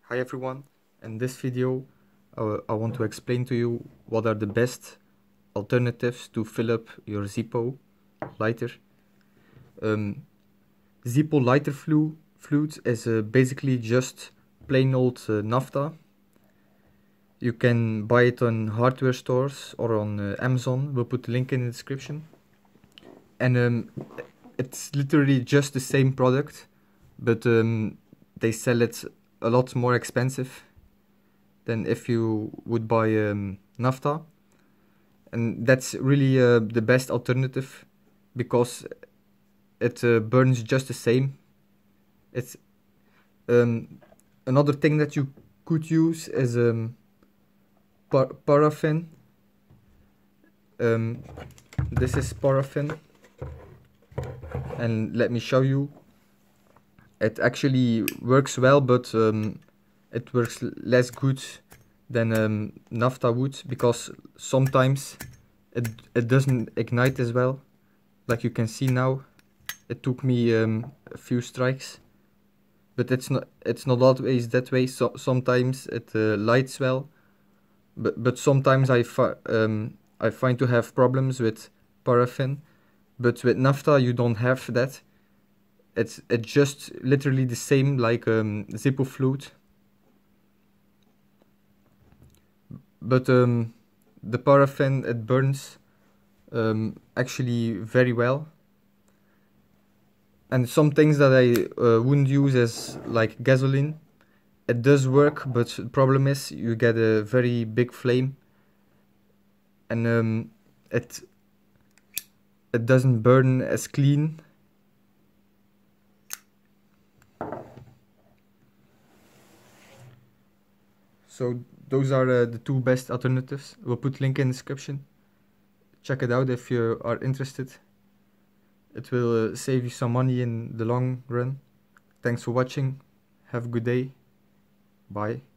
Hi everyone, in this video I want to explain to you what are the best alternatives to fill up your Zippo lighter. Zippo lighter fluid is basically just plain old naphtha. You can buy it on hardware stores or on Amazon. We'll put the link in the description. And it's literally just the same product, but they sell it a lot more expensive than if you would buy naphtha, and that's really the best alternative because it burns just the same. It's another thing that you could use is paraffin. This is paraffin, and let me show you. It actually works well, but it works less good than naphtha would, because sometimes it doesn't ignite as well. Like you can see now, it took me a few strikes, but it's not always that way. So sometimes it lights well, but sometimes I find to have problems with paraffin. But with naphtha you don't have that. It's just literally the same like Zippo fluid. But the paraffin, it burns actually very well. And some things that I wouldn't use is like gasoline. It does work, but the problem is you get a very big flame, and it doesn't burn as clean. So those are the two best alternatives. We'll put link in the description. Check it out if you are interested. It will save you some money in the long run. Thanks for watching. Have a good day. Bye.